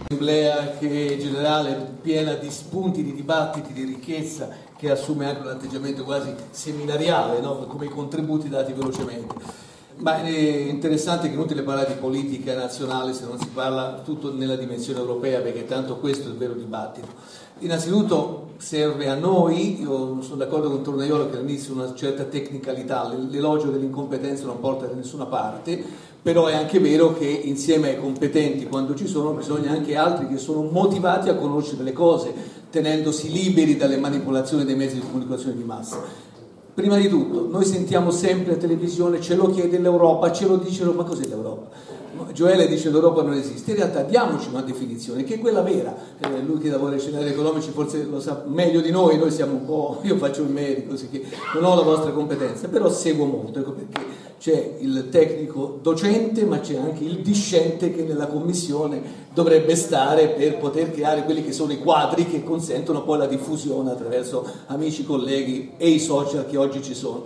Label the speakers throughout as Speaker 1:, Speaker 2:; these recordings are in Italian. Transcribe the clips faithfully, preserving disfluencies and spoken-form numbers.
Speaker 1: Assemblea che generale piena di spunti, di dibattiti, di ricchezza, che assume anche un atteggiamento quasi seminariale, no? Come i contributi dati velocemente. Ma è interessante che è inutile parlare di politica nazionale se non si parla tutto nella dimensione europea, perché tanto questo è il vero dibattito. Innanzitutto serve a noi, io sono d'accordo con Tornaiolo che all'inizio una certa tecnicalità, l'elogio dell'incompetenza non porta da nessuna parte, però è anche vero che insieme ai competenti, quando ci sono, bisogna anche altri che sono motivati a conoscere le cose, tenendosi liberi dalle manipolazioni dei mezzi di comunicazione di massa. Prima di tutto, noi sentiamo sempre la televisione, ce lo chiede l'Europa, ce lo dice l'Europa, ma cos'è l'Europa? Gioele dice l'Europa non esiste, in realtà diamoci una definizione che è quella vera, eh, lui che lavora ai scenari economici forse lo sa meglio di noi, noi siamo un po', io faccio il medico, così che non ho la vostra competenza, però seguo molto, ecco perché c'è il tecnico docente ma c'è anche il discente che nella commissione dovrebbe stare per poter creare quelli che sono i quadri che consentono poi la diffusione attraverso amici, colleghi e i social che oggi ci sono.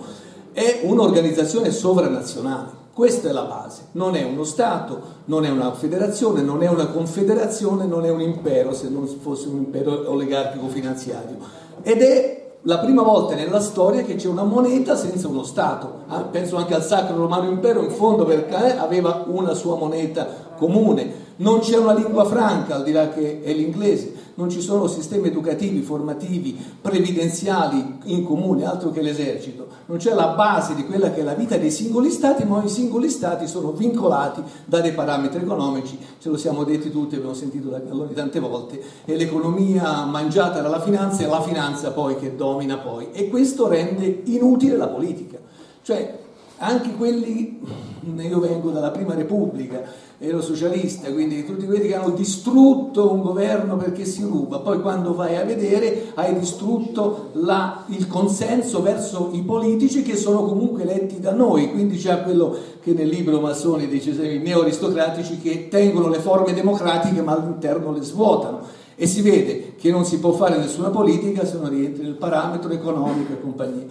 Speaker 1: È un'organizzazione sovranazionale. Questa è la base, non è uno Stato, non è una federazione, non è una confederazione, non è un impero, se non fosse un impero oligarchico finanziario. Ed è la prima volta nella storia che c'è una moneta senza uno Stato. Ah, penso anche al Sacro Romano Impero, in fondo perché aveva una sua moneta comune. Non c'è una lingua franca, al di là che è l'inglese, non ci sono sistemi educativi, formativi, previdenziali in comune, altro che l'esercito. Non c'è la base di quella che è la vita dei singoli stati, ma i singoli stati sono vincolati da dei parametri economici, ce lo siamo detti tutti, abbiamo sentito da Galloni tante volte, è l'economia mangiata dalla finanza e la finanza poi che domina poi. E questo rende inutile la politica. Cioè, anche quelli, io vengo dalla Prima Repubblica, ero socialista, quindi tutti quelli che hanno distrutto un governo perché si ruba, poi quando vai a vedere hai distrutto la, il consenso verso i politici che sono comunque eletti da noi, quindi c'è quello che nel libro Massoni dice i neo-aristocratici che tengono le forme democratiche ma all'interno le svuotano. E si vede che non si può fare nessuna politica se non rientri nel parametro economico e compagnia.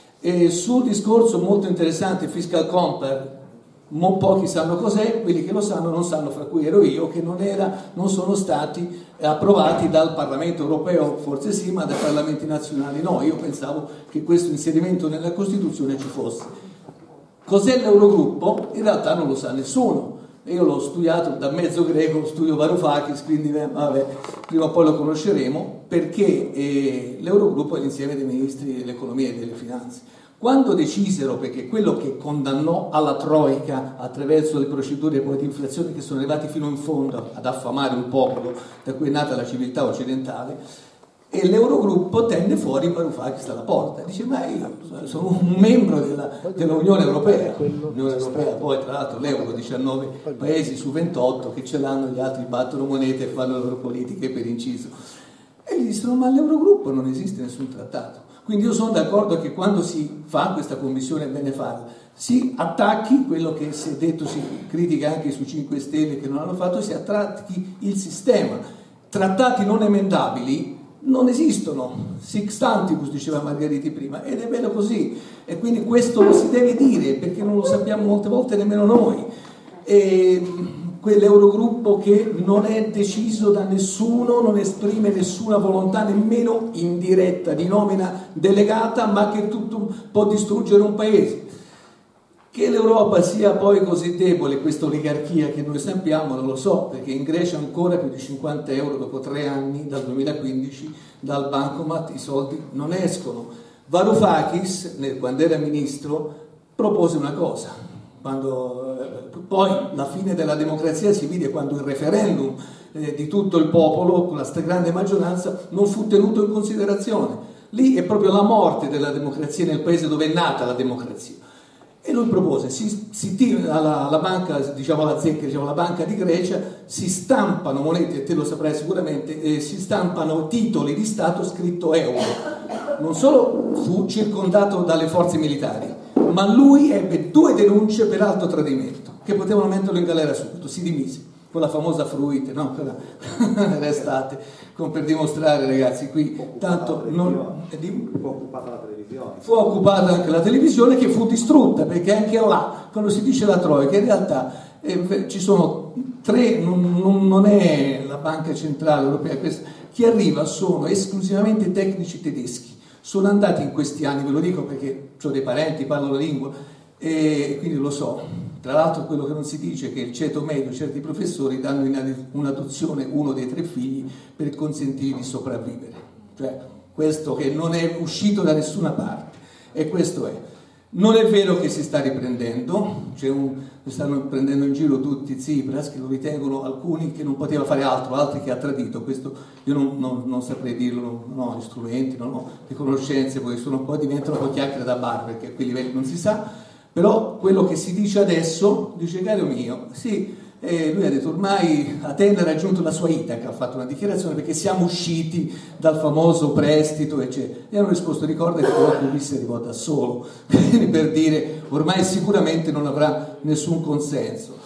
Speaker 1: E sul discorso molto interessante Fiscal Compact, mo pochi sanno cos'è, quelli che lo sanno non sanno, fra cui ero io, che non, era, non sono stati approvati dal Parlamento europeo, forse sì, ma dai Parlamenti nazionali no. Io pensavo che questo inserimento nella Costituzione ci fosse. Cos'è l'Eurogruppo? In realtà non lo sa nessuno. Io l'ho studiato da mezzo greco, studio Varoufakis, quindi vabbè, prima o poi lo conosceremo, perché eh, l'Eurogruppo è l'insieme dei ministri dell'economia e delle finanze. Quando decisero, perché quello che condannò alla Troica attraverso le procedure poi di inflazione che sono arrivati fino in fondo ad affamare un popolo da cui è nata la civiltà occidentale, e l'Eurogruppo tenne fuori Varoufakis dalla porta, dice ma io sono un membro della, dell'Unione Europea, l'Unione Europea poi tra l'altro l'euro, diciannove paesi su ventotto che ce l'hanno, gli altri battono monete e fanno le loro politiche per inciso, e gli dissero ma l'Eurogruppo non esiste nessun trattato. Quindi io sono d'accordo che quando si fa questa commissione è bene farla, si attacchi quello che si è detto, si critica anche sui cinque Stelle che non hanno fatto, si attacchi il sistema. Trattati non emendabili non esistono, sic stantibus diceva Margheriti prima, ed è bello così, e quindi questo lo si deve dire perché non lo sappiamo molte volte nemmeno noi. E quell'Eurogruppo che non è deciso da nessuno, non esprime nessuna volontà nemmeno indiretta di nomina delegata, ma che tutto può distruggere un paese. Che l'Europa sia poi così debole, questa oligarchia che noi sappiamo, non lo so, perché in Grecia ancora più di cinquanta euro dopo tre anni, dal duemilaquindici, dal bancomat i soldi non escono. Varoufakis, quando era ministro, propose una cosa, quando, eh, poi la fine della democrazia si vide quando il referendum eh, di tutto il popolo, con la grande maggioranza, non fu tenuto in considerazione. Lì è proprio la morte della democrazia nel paese dove è nata la democrazia. E lui propose, si, si tira alla, alla banca, diciamo alla zecca, diciamo alla banca di Grecia, si stampano monete, te lo saprai sicuramente, eh, si stampano titoli di Stato scritto euro. Non solo fu circondato dalle forze militari, ma lui ebbe due denunce per alto tradimento, che potevano metterlo in galera subito, si dimise. Con la famosa fruite, no? Quella restate, come per dimostrare, ragazzi, qui tanto non... Fu occupata la televisione. Fu occupata anche la televisione che fu distrutta, perché anche là, quando si dice la Troica, in realtà E ci sono tre, non, non, non è la Banca Centrale Europea, questa, chi arriva sono esclusivamente tecnici tedeschi. Sono andati in questi anni, ve lo dico perché ho dei parenti, parlo la lingua e quindi lo so. Tra l'altro quello che non si dice è che il ceto medio, certi professori danno in adozione uno dei tre figli per consentirgli di sopravvivere. Cioè questo che non è uscito da nessuna parte. E questo è. Non è vero che si sta riprendendo, c'è un, stanno prendendo in giro tutti Tsipras, che lo ritengono alcuni che non poteva fare altro, altri che ha tradito, questo io non, non, non saprei dirlo, non ho gli strumenti, non ho le conoscenze, poi sono un po', diventano un po' chiacchiere da bar, perché a quei livelli non si sa, però quello che si dice adesso, dice caro mio, sì, eh, lui ha detto ormai Atene ha raggiunto la sua Itaca, ha fatto una dichiarazione perché siamo usciti dal famoso prestito eccetera, e hanno risposto ricorda che però lui si arrivò da solo per dire ormai sicuramente non avrà nessun consenso.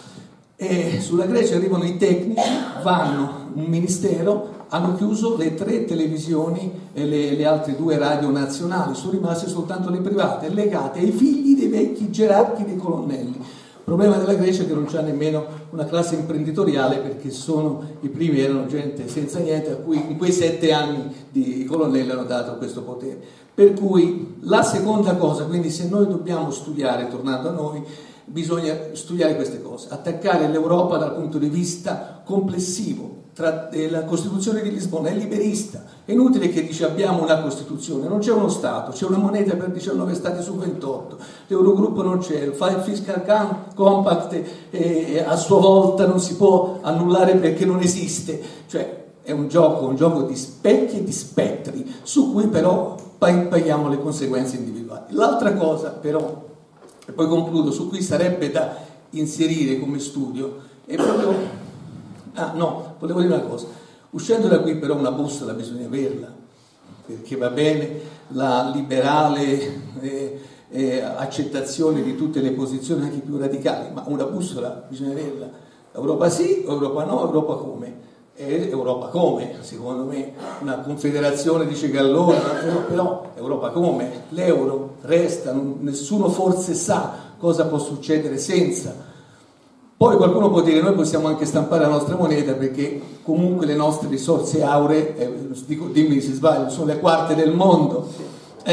Speaker 1: E sulla Grecia arrivano i tecnici, vanno un ministero, hanno chiuso le tre televisioni e le, le altre due radio nazionali, sono rimaste soltanto le private legate ai figli dei vecchi gerarchi dei colonnelli. Il problema della Grecia è che non c'ha nemmeno una classe imprenditoriale, perché sono i primi, erano gente senza niente a cui in quei sette anni di colonnelli hanno dato questo potere. Per cui la seconda cosa, quindi se noi dobbiamo studiare, tornando a noi, bisogna studiare queste cose, attaccare l'Europa dal punto di vista complessivo. Tra, eh, la Costituzione di Lisbona è liberista, è inutile che dice abbiamo una Costituzione, non c'è uno Stato, c'è una moneta per diciannove Stati su ventotto, l'Eurogruppo non c'è, il Fiscal Compact eh, a sua volta non si può annullare perché non esiste, cioè è un gioco, un gioco di specchi e di spettri su cui però paghiamo le conseguenze individuali. L'altra cosa però, e poi concludo, su cui sarebbe da inserire come studio è proprio... Ah no, volevo dire una cosa, uscendo da qui però una bussola bisogna averla, perché va bene la liberale eh, eh, accettazione di tutte le posizioni anche più radicali, ma una bussola bisogna averla. Europa sì, Europa no, Europa come? E Europa come? Secondo me una confederazione dice Gallone, però Europa come? L'euro resta, nessuno forse sa cosa può succedere senza. Poi qualcuno può dire noi possiamo anche stampare la nostra moneta perché comunque le nostre risorse auree, eh, dico, dimmi se sbaglio, sono le quarte del mondo. Eh,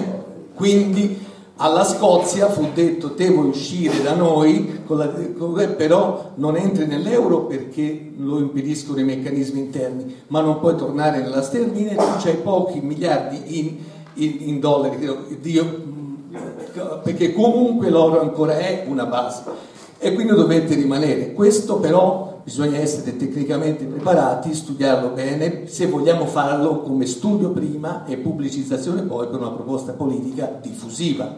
Speaker 1: quindi alla Scozia fu detto te vuoi uscire da noi, con la, con, però non entri nell'euro perché lo impediscono i meccanismi interni, ma non puoi tornare nella sterlina e tu c'hai pochi miliardi in, in, in dollari, Dio, perché comunque l'oro ancora è una base. E quindi dovete rimanere. Questo però bisogna essere tecnicamente preparati, studiarlo bene, se vogliamo farlo come studio prima e pubblicizzazione poi per una proposta politica diffusiva.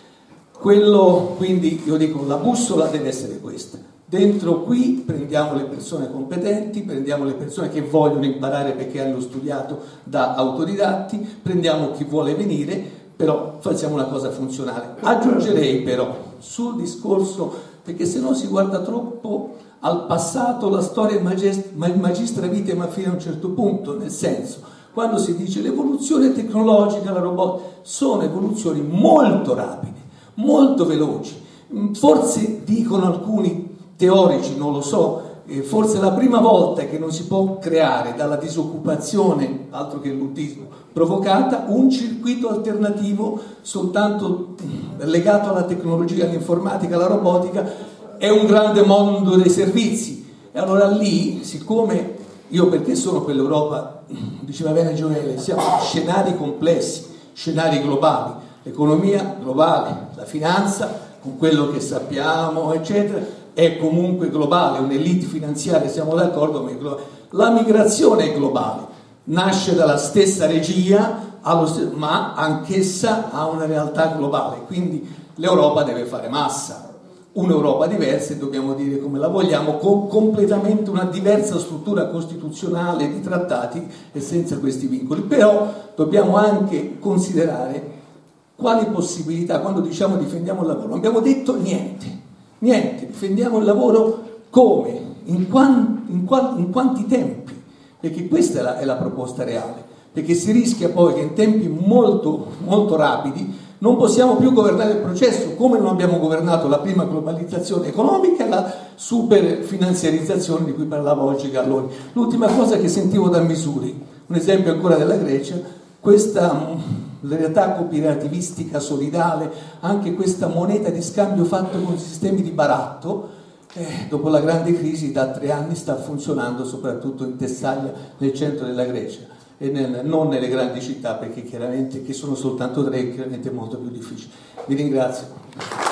Speaker 1: Quello, quindi io dico, la bussola deve essere questa. Dentro qui prendiamo le persone competenti, prendiamo le persone che vogliono imparare perché hanno studiato da autodidatti, prendiamo chi vuole venire, però facciamo una cosa funzionale. Aggiungerei però sul discorso, perché se no si guarda troppo al passato, la storia magistra vita ma fino a un certo punto, nel senso, quando si dice l'evoluzione tecnologica, la robotica, sono evoluzioni molto rapide, molto veloci, forse dicono alcuni teorici, non lo so, forse è la prima volta che non si può creare dalla disoccupazione, altro che l'utismo, provocata, un circuito alternativo soltanto legato alla tecnologia, all'informatica, alla robotica, è un grande mondo dei servizi. E allora lì, siccome io perché sono per l'Europa, diceva bene Gioele, siamo scenari complessi, scenari globali, l'economia globale, la finanza, con quello che sappiamo, eccetera, è comunque globale, un'elite finanziaria, siamo d'accordo, ma è globale. La migrazione è globale. Nasce dalla stessa regia, ma anch'essa ha una realtà globale, quindi l'Europa deve fare massa, un'Europa diversa e dobbiamo dire come la vogliamo, con completamente una diversa struttura costituzionale di trattati e senza questi vincoli, però dobbiamo anche considerare quali possibilità, quando diciamo difendiamo il lavoro, non abbiamo detto niente, niente, difendiamo il lavoro come, in, quan, in, qual, in quanti tempi? Perché questa è la, è la proposta reale, perché si rischia poi che in tempi molto, molto rapidi Non possiamo più governare il processo, come non abbiamo governato la prima globalizzazione economica e la superfinanziarizzazione di cui parlava oggi Galloni. L'ultima cosa che sentivo da Missouri, un esempio ancora della Grecia, questa realtà cooperativistica solidale, anche questa moneta di scambio fatto con sistemi di baratto, eh, dopo la grande crisi da tre anni sta funzionando soprattutto in Tessaglia, nel centro della Grecia, e nel, non nelle grandi città, perché chiaramente che sono soltanto tre, chiaramente è molto più difficile. Vi ringrazio.